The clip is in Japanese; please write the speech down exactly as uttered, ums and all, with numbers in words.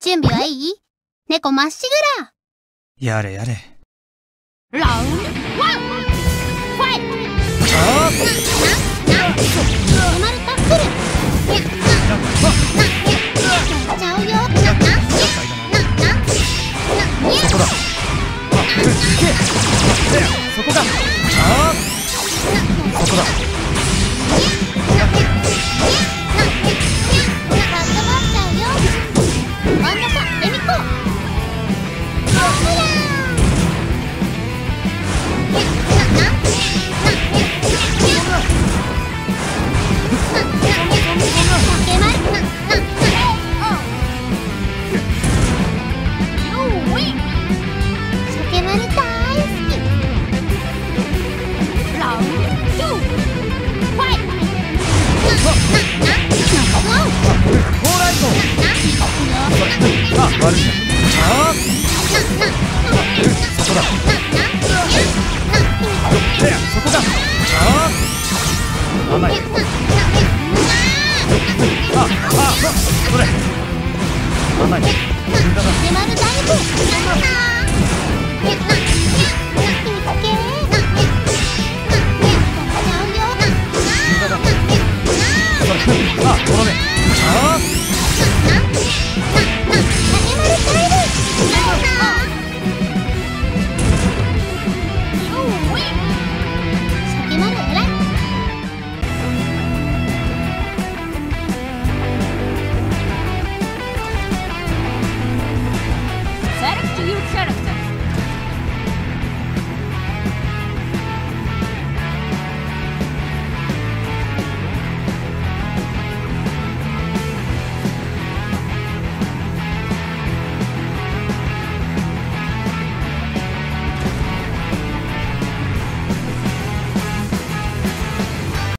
準備はいい？猫まっしぐら。 やれやれ。 ラウンドワンファイト。 あな、な、な、止まるタックル。ちゃうよ。な、な、な、な、な、 そこだ。そこだ。あそこだ。あ